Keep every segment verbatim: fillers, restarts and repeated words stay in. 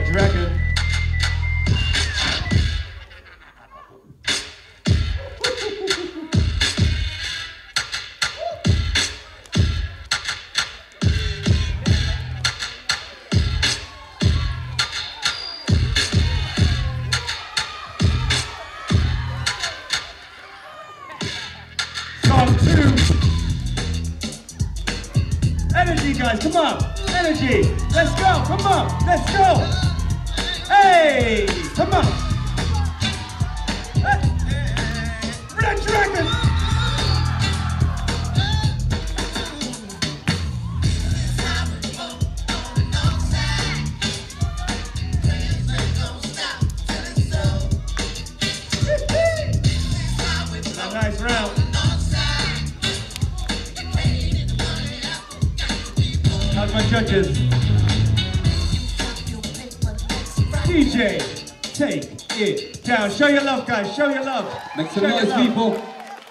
Dragon. Song two. Energy, guys, come on. Energy. Let's go. Come on. Let's go. Hey, come on. Hey. Red Dragon. A nice round. How's my judges? D J, take it down. Show your love, guys. Show your love. Make some Show noise, people.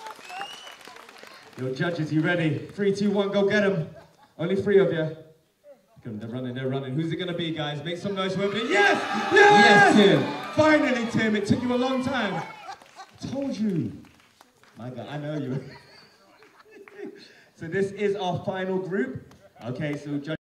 Your judges, you ready? Three, two, one, go get them. Only three of you. They're running, they're running. Who's it gonna be, guys? Make some noise with me. Yes! Yes! Yes, Tim. Finally, Tim. It took you a long time. I told you. My God, I know you. So this is our final group. Okay, so judge.